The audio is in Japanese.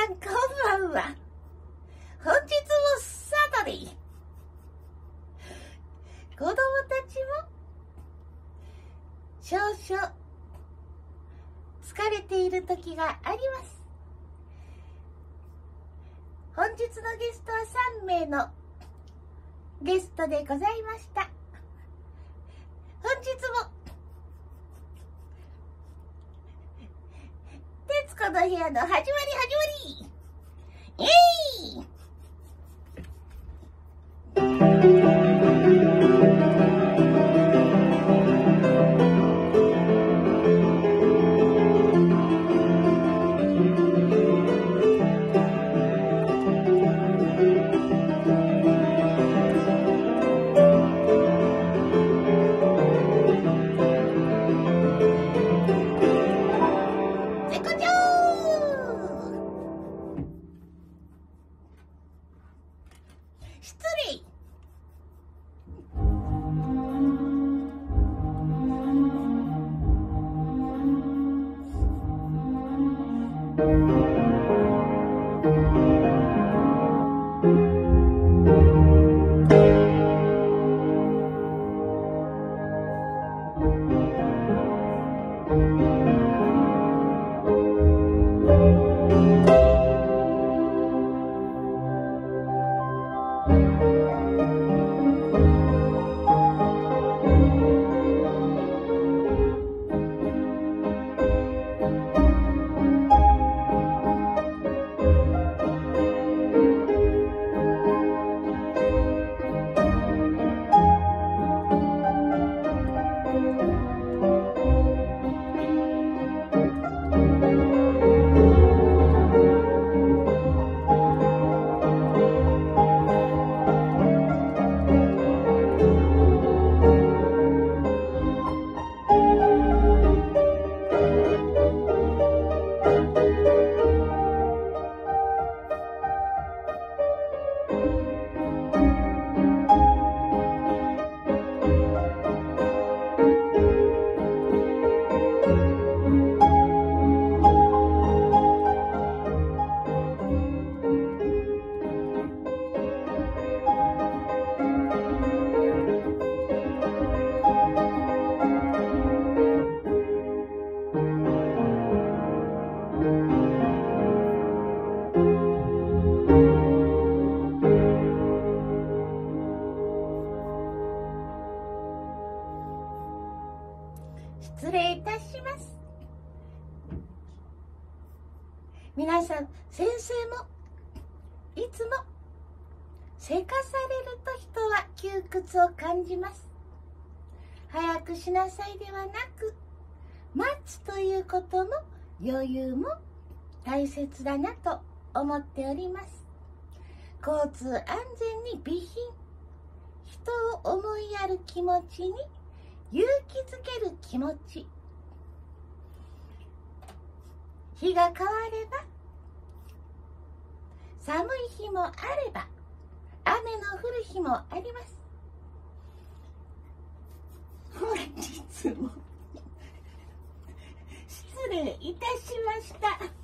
さんこんばんは。本日もサタデー。子供たちも少々疲れている時があります。本日のゲストは3名のゲストでございました。本日も徹子の部屋の始まりイエーイ。失礼。失礼いたします。皆さん、先生もいつもせかされると人は窮屈を感じます。早くしなさいではなく、待つということの余裕も大切だなと思っております。交通安全に備品、人を思いやる気持ちに勇気づける気持ち。日が変われば、寒い日もあれば、雨の降る日もあります。本日も失礼いたしました。